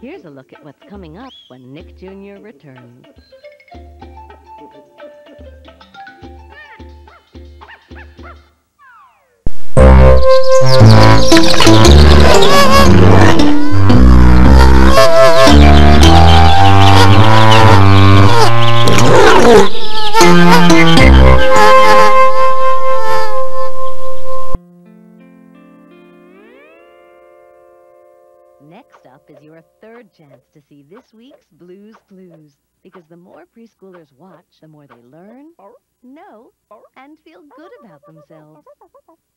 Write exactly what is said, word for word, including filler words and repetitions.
Here's a look at what's coming up when Nick Junior returns. Next up is your third chance to see this week's Blues Clues. Because the more preschoolers watch, the more they learn, know, and feel good about themselves.